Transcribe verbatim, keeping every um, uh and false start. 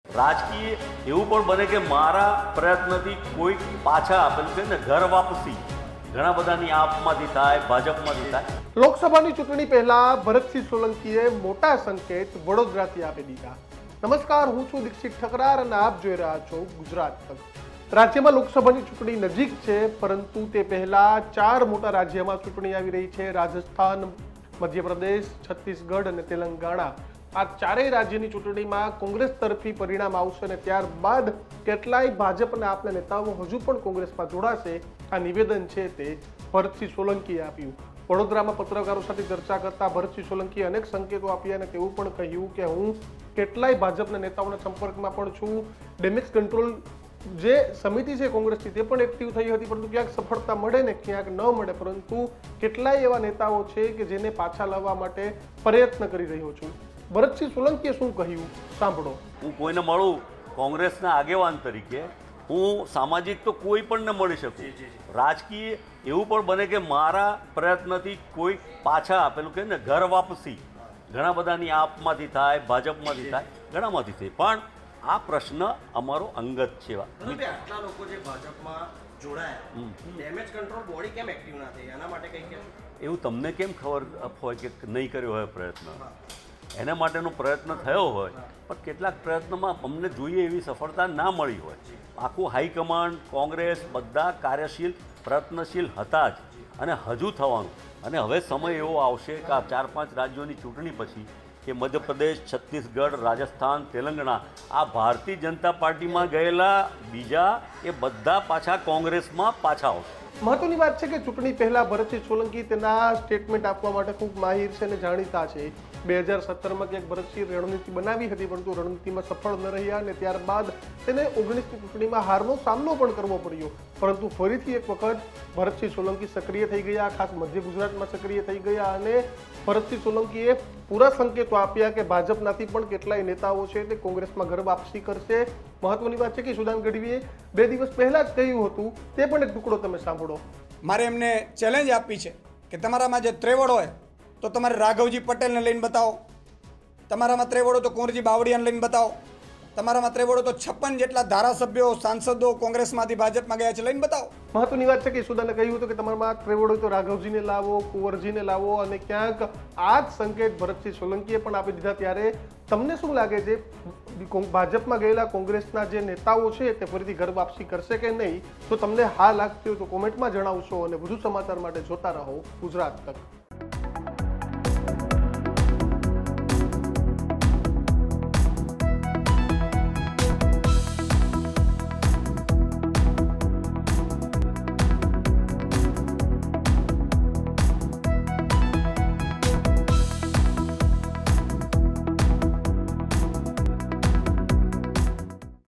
રાજકીય એવું પણ બને કે મારા પ્રયત્નથી કોઈ પાછા આપેલું છે ને ઘર વાપસી ઘણા બધાની આપમાંથી થાય, ભાજપમાંથી થાય। લોકસભાની ચૂંટણી પહેલા ભરતસિંહ સોલંકીએ મોટા સંકેત વડોદરાથી આપી દીધા। નમસ્કાર, હું છું દીક્ષિત ઠકરાર અને આપ જોઈ રહ્યા છો ગુજરાત તક। રાજ્યમાં લોકસભાની ચૂંટણી નજીક છે, પરંતુ તે પહેલા ચાર મોટા રાજ્યમાં ચૂંટણી આવી રહી છે। રાજસ્થાન, મધ્યપ્રદેશ, છત્તીસગઢ અને તેલંગાણા। આ ચારેય રાજ્યની ચૂંટણીમાં કોંગ્રેસ તરફી પરિણામ આવશે અને ત્યારબાદ કેટલાય ભાજપના આપના નેતાઓ હજુ પણ કોંગ્રેસમાં જોડાશે। આ નિવેદન છે તે ભરતસિંહ સોલંકીએ આપ્યું। વડોદરામાં પત્રકારો સાથે ચર્ચા કરતા ભરતસિંહ સોલંકીએ અનેક સંકેતો આપ્યા અને તેવું પણ કહ્યું કે હું કેટલાય ભાજપના નેતાઓના સંપર્કમાં પણ છું। ડેમેજ કંટ્રોલ જે સમિતિ છે કોંગ્રેસની તે પણ એક્ટિવ થઈ હતી, પરંતુ ક્યાંક સફળતા મળે ને ક્યાંક ન મળે, પરંતુ કેટલાય એવા નેતાઓ છે કે જેને પાછા લાવવા માટે પ્રયત્ન કરી રહ્યો છું। ભરતસિંહ સોલંકીએ શું કહ્યું સાંભળો। હું કોઈને મળું કોંગ્રેસના આગેવાન તરીકે, હું સામાજિક તો કોઈ પણ ન મળી શકું। રાજકીય એવું પણ બને કે મારા પ્રયત્નથી કોઈ પાછા આપેલું કે ને ઘર વાપસી ઘણા બધાની આપમાંથી થાય, ભાજપમાંથી થાય, ઘણામાંથી થાય, પણ આ પ્રશ્ન અમારો અંગત છે। આટલા લોકો જે ભાજપમાં જોડાયા, ડેમેજ કંટ્રોલ બોડી કેમ એક્ટિવ ના થઈ, એના માટે કંઈ કહેશો? એવું તમને કેમ ખબર હોય કે નહીં કર્યો હોય પ્રયત્ન? એના માટેનો પ્રયત્ન થયો હોય, પણ કેટલાક પ્રયત્નોમાં અમને જોઈએ એવી સફળતા ના મળી હોય। આખું હાઈકમાન્ડ, કોંગ્રેસ બધા કાર્યશીલ, પ્રયત્નશીલ હતા જ અને હજુ થવાનું। અને હવે સમય એવો આવશે કે આ ચાર પાંચ રાજ્યોની ચૂંટણી પછી કે મધ્યપ્રદેશ, છત્તીસગઢ, રાજસ્થાન, તેલંગાણા આ ભારતીય જનતા પાર્ટીમાં ગયેલા બીજા એ બધા પાછા કોંગ્રેસમાં પાછા આવશે। મહત્વની વાત છે કે ચૂંટણી પહેલા ભરતસિંહ સોલંકી તેના સ્ટેટમેન્ટ આપવા માટે ખૂબ માહિર છે અને જાણીતા છે। બે હજાર સત્તરમાં ક્યાંક ભરતસિંહ રણનીતિ બનાવી હતી, પરંતુ રણનીતિમાં સફળ ન રહ્યા અને ત્યારબાદ તેને ઓગણીસની ચૂંટણીમાં હારનો સામનો પણ કરવો પડ્યો। પરંતુ ફરીથી એક વખત ભરતસિંહ સોલંકી સક્રિય થઈ ગયા, ખાસ મધ્ય ગુજરાતમાં સક્રિય થઈ ગયા અને ભરતસિંહ સોલંકીએ પૂરા સંકેતો આપ્યા કે ભાજપનાથી પણ કેટલાય નેતાઓ છે તે કોંગ્રેસમાં ઘર વાપસી કરશે। મહત્વની વાત છે કે સુદાન ગઢવીએ બે દિવસ પહેલા જ કહ્યું હતું, તે પણ એક ટુકડો તમે સાંભળો। મારે એમને ચેલેન્જ આપી છે કે તમારામાં જે ત્રેવડ હોય તો તમારે રાઘવજી પટેલને લઈને બતાવો, તમારામાં ત્રેવડો તો કુંવરજી બાવળિયાને લઈને બતાવો, તમારામાં ત્રેવડો તો છપ્પન જેટલા ધારાસભ્યો, સાંસદો કોંગ્રેસમાંથી ભાજપમાં ગયા છે, લઈને બતાવો। મહત્વની વાત છે કે સુદાને કહ્યું હતું કે તમારામાં ત્રેવડ હોય તો રાઘવજીને લાવો, કુંવરજીને લાવો, અને ક્યાંક આ જ સંકેત ભરતસિંહ સોલંકીએ પણ આપી દીધા। ત્યારે તમને શું લાગે છે, ભાજપમાં ગયેલા કોંગ્રેસના જે નેતાઓ છે તે ફરીથી ઘર વાપસી કરશે કે નહીં? તો તમને હા લાગતી હોય તો કોમેન્ટમાં જણાવશો અને વધુ સમાચાર માટે જોતા રહો ગુજરાત તક।